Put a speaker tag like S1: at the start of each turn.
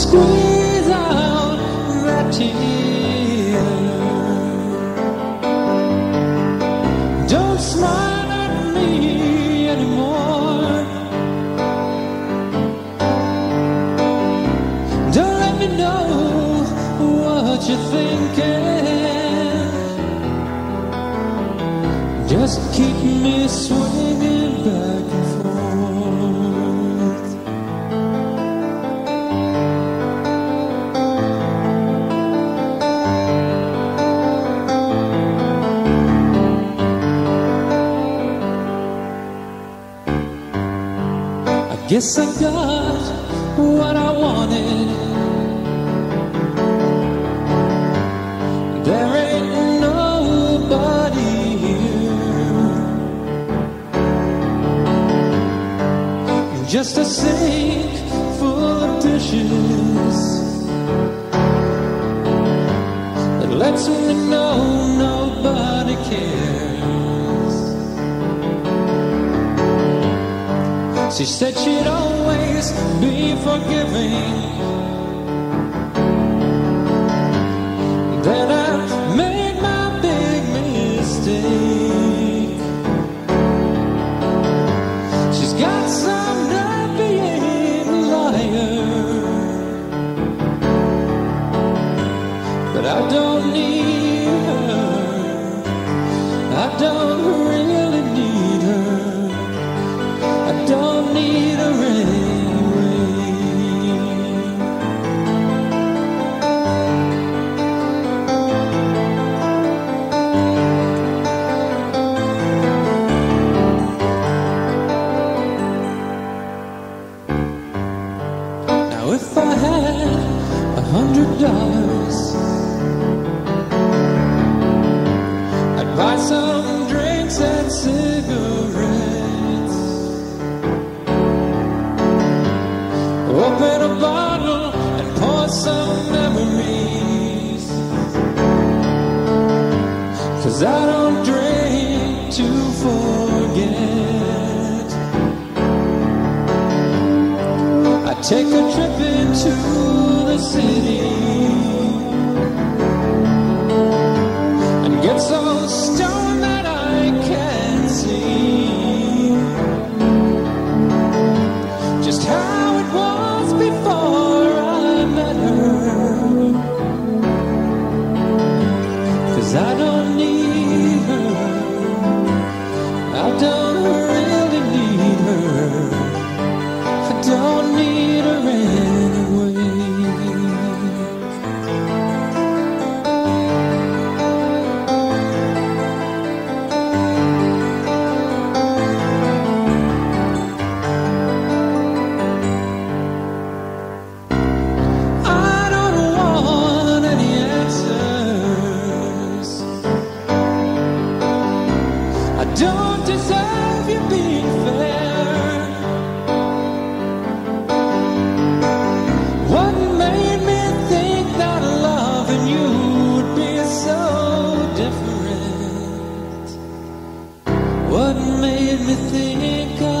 S1: squeeze out that tear. Don't smile at me anymore. Don't let me know what you're thinking. Just keep me swinging back and forth. I guess I got what I wanted. There ain't nobody here, just a sink full of dishes that lets me know nobody cares. She said she'd always be forgiving. Then I made my big mistake. She's got some nerve being a liar, but I don't need her. I don't really need her. I don't need her anyway. Now if I had $100, I'd buy some drinks and cigarettes, open a bottle and pour some memories. 'Cause I don't drink to forget. I take a trip into the city and get so stoned that I can't see just how it was before I met her. 'Cause I don't need her. I don't really need her. I don't need her anyway. I don't want any answers. I don't deserve you being fair. What made me think that loving you would be so different? What made me think